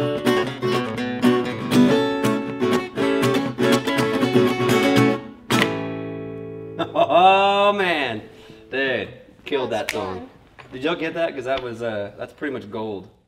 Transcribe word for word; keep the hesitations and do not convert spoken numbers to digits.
Oh man, dude, killed that That's song. fun. Did y'all get that? Because that was uh, that's pretty much gold.